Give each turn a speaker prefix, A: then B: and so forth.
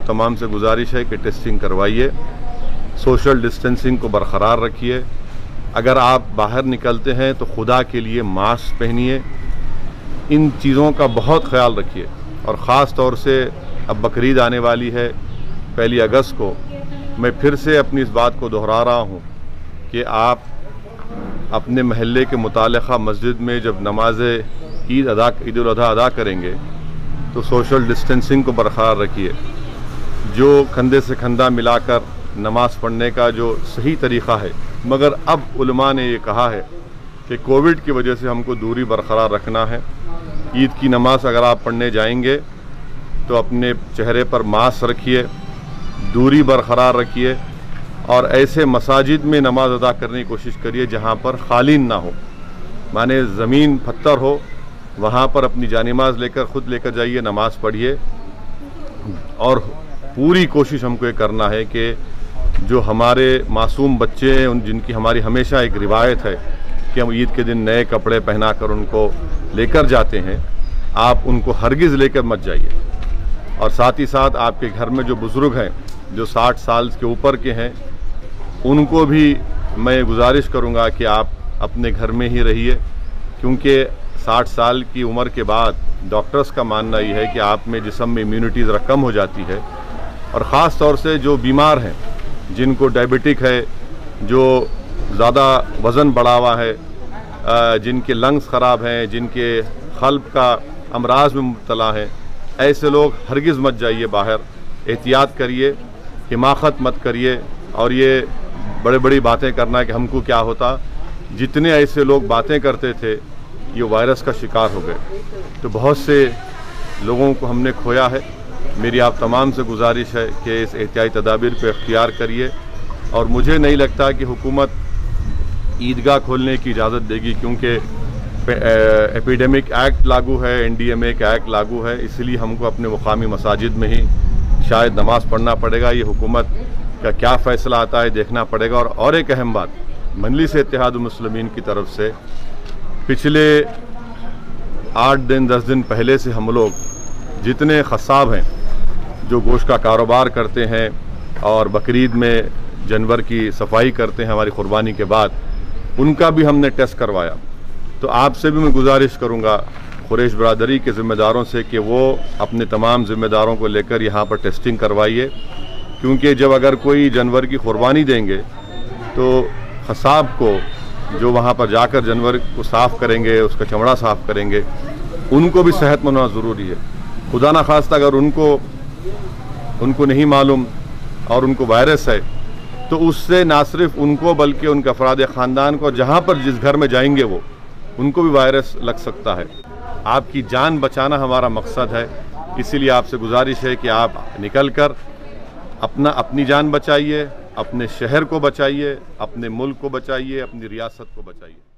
A: तमाम से गुजारिश है कि टेस्टिंग करवाइए, सोशल डिस्टेंसिंग को बरकरार रखिए। अगर आप बाहर निकलते हैं तो खुदा के लिए मास्क पहनिए। इन चीज़ों का बहुत ख्याल रखिए। और ख़ास तौर से अब बकरीद आने वाली है 1 अगस्त को। मैं फिर से अपनी इस बात को दोहरा रहा हूँ कि आप अपने महल्ले के मुतालिका मस्जिद में जब नमाज ईद उल अज़हा अदा करेंगे तो सोशल डिस्टेंसिंग को बरकरार रखिए। जो कंधे से कंधा मिलाकर नमाज़ पढ़ने का जो सही तरीक़ा है, मगर अब उलमा ने ये कहा है कि कोविड की वजह से हमको दूरी बरकरार रखना है। ईद की नमाज़ अगर आप पढ़ने जाएंगे तो अपने चेहरे पर मास्क रखिए, दूरी बरकरार रखिए और ऐसे मसाजिद में नमाज अदा करने की कोशिश करिए जहाँ पर खालीन ना हो, माने ज़मीन पत्थर हो, वहाँ पर अपनी जानिमाज़ लेकर ख़ुद लेकर जाइए, नमाज़ पढ़िए। और पूरी कोशिश हमको ये करना है कि जो हमारे मासूम बच्चे हैं, जिनकी हमारी हमेशा एक रिवायत है कि हम ईद के दिन नए कपड़े पहना कर उनको लेकर जाते हैं, आप उनको हरगिज़ लेकर मत जाइए। और साथ ही साथ आपके घर में जो बुज़ुर्ग हैं, जो 60 साल के ऊपर के हैं, उनको भी मैं गुजारिश करूंगा कि आप अपने घर में ही रहिए, क्योंकि 60 साल की उम्र के बाद डॉक्टर्स का मानना ये है कि आप में जिस्म में इम्यूनिटी ज़रा कम हो जाती है। और ख़ास तौर से जो बीमार हैं, जिनको डायबिटिक है, जो ज़्यादा वज़न बढ़ा हुआ है, जिनके लंग्स ख़राब हैं, जिनके क़ल्ब का अमराज में मुब्तला हैं, ऐसे लोग हरगिज़ मत जाइए बाहर। एहतियात करिए, हिमाकत मत करिए। और ये बड़ी बड़ी बातें करना कि हमको क्या होता, जितने ऐसे लोग बातें करते थे ये वायरस का शिकार हो गए। तो बहुत से लोगों को हमने खोया है। मेरी आप तमाम से गुजारिश है कि इस एहतियाती तदाबीर को इख्तियार करिए। और मुझे नहीं लगता कि हुकूमत ईदगाह खोलने की इजाज़त देगी, क्योंकि एपिडेमिक एक्ट लागू है, NDMA का एक्ट लागू है। इसलिए हमको अपने मुकामी मसाजिद में ही शायद नमाज़ पढ़ना पड़ेगा। ये हुकूमत का क्या फ़ैसला आता है देखना पड़ेगा। और एक अहम बात, मजलिस इत्तेहादुल मुस्लिमीन की तरफ से पिछले 8 दिन 10 दिन पहले से हम लोग जितने ख़साब हैं जो गोश्त का कारोबार करते हैं और बकरीद में जानवर की सफाई करते हैं हमारी क़ुरबानी के बाद, उनका भी हमने टेस्ट करवाया। तो आपसे भी मैं गुजारिश करूंगा कुरैश बरादरी के ज़िम्मेदारों से कि वो अपने तमाम ज़िम्मेदारों को लेकर यहाँ पर टेस्टिंग करवाइए, क्योंकि जब अगर कोई जानवर की क़ुरबानी देंगे तो ख़साब को जो वहाँ पर जाकर जानवर को साफ़ करेंगे, उसका चमड़ा साफ़ करेंगे, उनको भी सेहतमंद होना ज़रूरी है। खुदा न खास्ता अगर उनको नहीं मालूम और उनको वायरस है तो उससे ना सिर्फ उनको बल्कि उनके अफराद ख़ानदान को, जहाँ पर जिस घर में जाएंगे वो, उनको भी वायरस लग सकता है। आपकी जान बचाना हमारा मकसद है। इसीलिए आपसे गुजारिश है कि आप निकल कर अपनी जान बचाइए, अपने शहर को बचाइए, अपने मुल्क को बचाइए, अपनी रियासत को बचाइए।